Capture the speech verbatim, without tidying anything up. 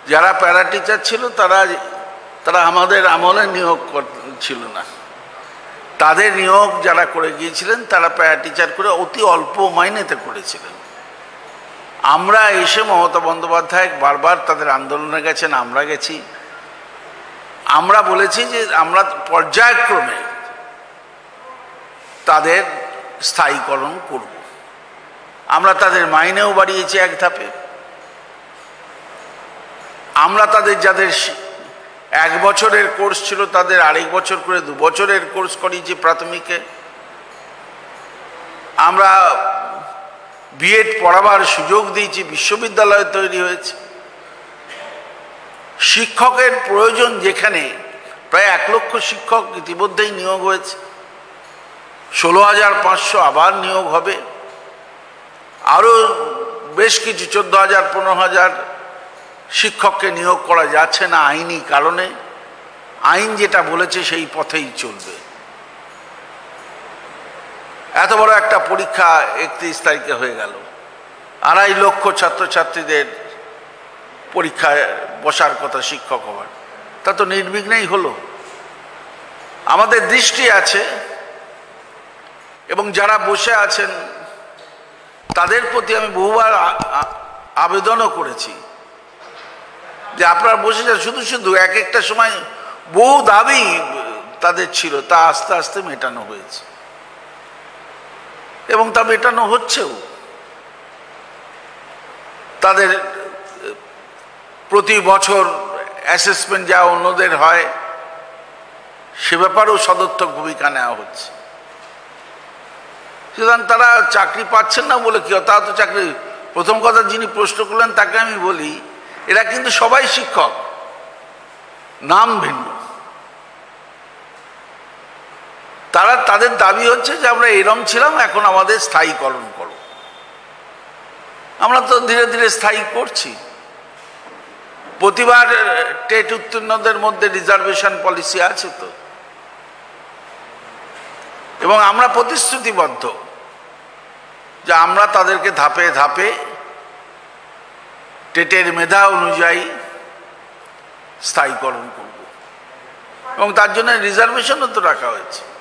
যারা para teacher ছিল তারা তারা আমাদের আমলে নিয়োগ ছিল না, তাদের নিয়োগ যারা করে গিয়েছিলেন তারা প্যারা টিচার করে অতি অল্প মাইনেতে করেছিলেন। আমরা এসে মমতা বন্দ্যোপাধ্যায় বারবার তাদের আন্দোলনে গেছেন, আমরা গেছি, আমরা বলেছি যে আমরা পর্যায়ক্রমে তাদের স্থায়ীকরণ করব। আমরা তাদের মাইনেও বাড়িয়েছি এক ধাপে, আমরা তাদের যাদের এক বছরের কোর্স ছিল তাদের আরেক বছর করে দু বছরের কোর্স করিয়েছি প্রাথমিকে, আমরা বিএড পড়াবার সুযোগ দিয়েছি, বিশ্ববিদ্যালয় তৈরি হয়েছে। শিক্ষকের প্রয়োজন যেখানে, প্রায় এক লক্ষ শিক্ষক ইতিমধ্যেই নিয়োগ হয়েছে, ষোলো হাজার পাঁচশো আবার নিয়োগ হবে, আরও বেশ কিছু চোদ্দ হাজার পনেরো হাজার শিক্ষককে নিয়োগ করা যাচ্ছে না আইনি কারণে। আইন যেটা বলেছে সেই পথেই চলবে। এত বড় একটা পরীক্ষা একত্রিশ তারিখে হয়ে গেল, আড়াই লক্ষ ছাত্রছাত্রীদের পরীক্ষায় বসার কথা শিক্ষক হওয়ার, তা তো নির্বিঘ্নেই হলো। আমাদের দৃষ্টি আছে এবং যারা বসে আছেন তাদের প্রতি আমি বহুবার আবেদনও করেছি যে আপনারা বসে যান, শুধু শুধু এক একটা সময় বহু দাবি তাদের ছিল, তা আস্তে আস্তে মেটানো হয়েছে এবং তা মেটানো হচ্ছেও। তাদের প্রতি বছর অ্যাসেসমেন্ট যা অন্যদের হয় সে ব্যাপারেও সদর্থক ভূমিকা নেওয়া হচ্ছে। সুতরাং তারা চাকরি পাচ্ছেন না বলে কি, তারা তো চাকরি, প্রথম কথা যিনি প্রশ্ন করলেন তাকে আমি বলি এরা কিন্তু সবাই শিক্ষক, নাম ভিন্ন। তারা তাদের দাবি হচ্ছে যে আমরা এরম ছিলাম, এখন আমাদের স্থায়ীকরণ করো। আমরা তো ধীরে ধীরে স্থায়ী করছি। প্রতিবার টেট উত্তীর্ণদের মধ্যে রিজার্ভেশন পলিসি আছে তো, এবং আমরা প্রতিশ্রুতিবদ্ধ যে আমরা তাদেরকে ধাপে ধাপে টেটের মেধা অনুযায়ী স্থায়ীকরণ করব এবং তার জন্য রিজার্ভেশনও তো রাখা হয়েছে।